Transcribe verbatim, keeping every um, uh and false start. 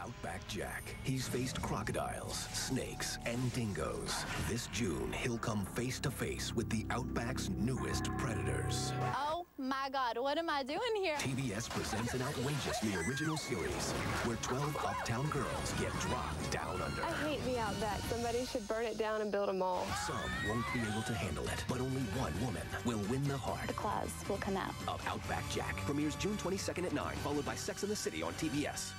Outback Jack. He's faced crocodiles, snakes, and dingoes. This June, he'll come face to face with the Outback's newest predators. Oh my God, what am I doing here? T B S presents an outrageous new original series where twelve uptown girls get dropped down under. I hate the Outback. Somebody should burn it down and build a mall. Some won't be able to handle it, but only one woman will win the heart. The claws will come out. Of Outback Jack. Premieres June twenty-second at nine, followed by Sex and the City on T B S.